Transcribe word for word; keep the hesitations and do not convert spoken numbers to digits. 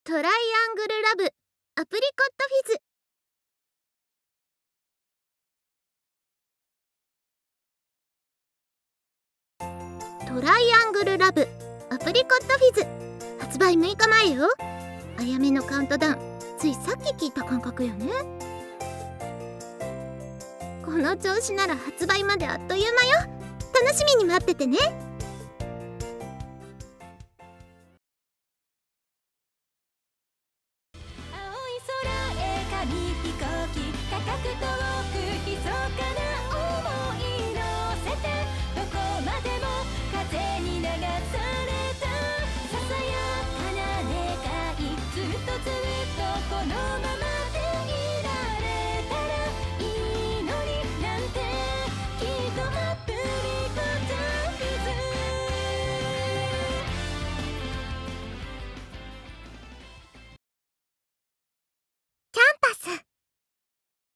トライアングルラブアプリコットフィズ。トライアングルラブアプリコットフィズ発売むいかまえよ。あやめのカウントダウン、ついさっき聞いた感覚よね。この調子なら発売まであっという間よ。楽しみに待っててね。 青い空へ紙飛行機価格遠く潜